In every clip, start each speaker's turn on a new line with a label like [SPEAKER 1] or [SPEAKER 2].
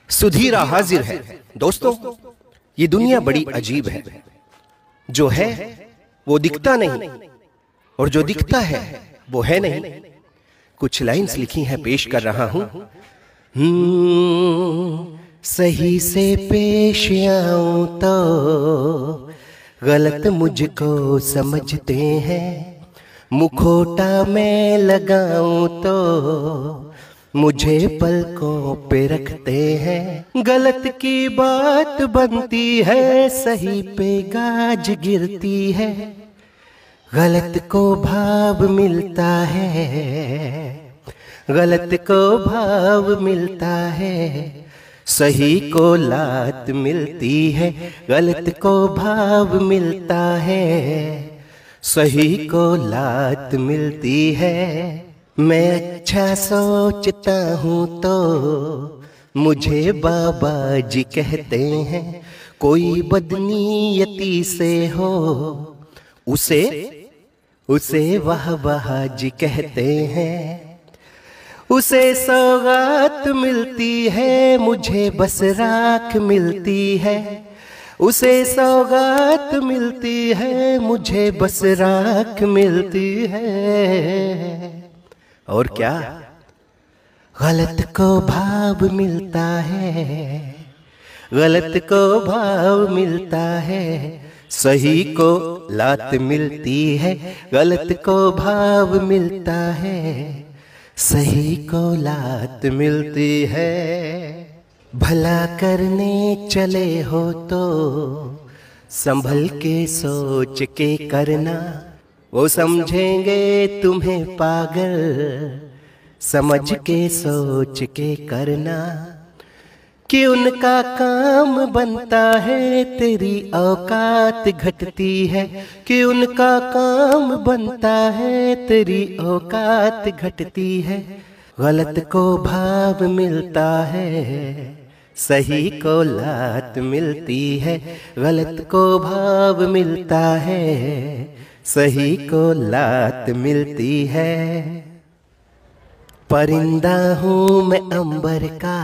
[SPEAKER 1] सुधीरा हाजिर है। दोस्तों, ये दुनिया बड़ी अजीब है। जो है वो दिखता नहीं और जो दिखता है वो है नहीं। कुछ लाइंस लिखी हैं, पेश कर रहा हूं। सही से पेश आऊं तो गलत मुझको समझते हैं, मुखोटा में लगाऊं तो मुझे पलकों पे रखते हैं। गलत की बात बनती है, सही पे गाज गिरती है। गलत को भाव मिलता है, गलत को भाव मिलता है। सही को लात मिलती है, गलत को भाव मिलता है। सही को लात मिलती है। मैं अच्छा सोचता हूँ तो मुझे बाबा जी कहते हैं। कोई बदनीयती से हो उसे वाह वाह जी कहते हैं। उसे सौगात मिलती है, मुझे बस राख मिलती है। उसे सौगात मिलती है, मुझे बस राख मिलती है। और क्या? गलत को भाव मिलता है, गलत को भाव मिलता है। सही को लात मिलती है, गलत को भाव मिलता है। सही को लात मिलती है। भला करने चले हो तो संभल के सोच के करना। वो समझेंगे तुम्हें पागल, समझ के सोच के करना। कि उनका काम बनता है, तेरी औकात घटती है। कि उनका काम बनता है, तेरी औकात घटती है। गलत को भाव मिलता है, सही को लात मिलती है। गलत को भाव मिलता है, सही को लात मिलती है। परिंदा हूँ मैं अंबर का,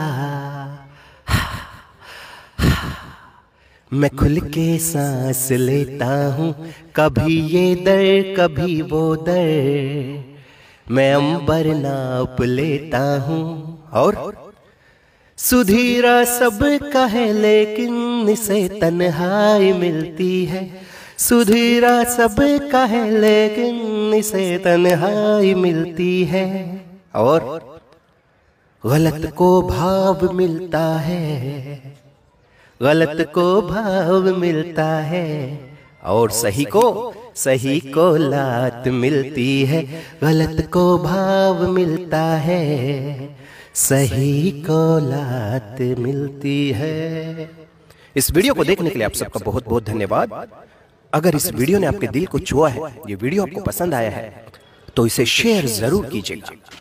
[SPEAKER 1] मैं खुल के सांस लेता हूँ। कभी ये दर कभी वो दर, मैं अंबर नाप लेता हूँ। और सुधीरा सब का है लेकिन इसे तन्हाई मिलती है। सुधीरा सब का है लेकिन इसे तन्हाई मिलती है। और गलत को भाव मिलता है, गलत को भाव मिलता है। और सही को लात मिलती है। गलत को भाव मिलता है, सही को लात मिलती है। इस वीडियो को देखने के लिए आप सबका बहुत बहुत धन्यवाद। अगर इस वीडियो ने आपके दिल को छुआ है, ये वीडियो आपको पसंद आया है, तो इसे शेयर जरूर कीजिएगा।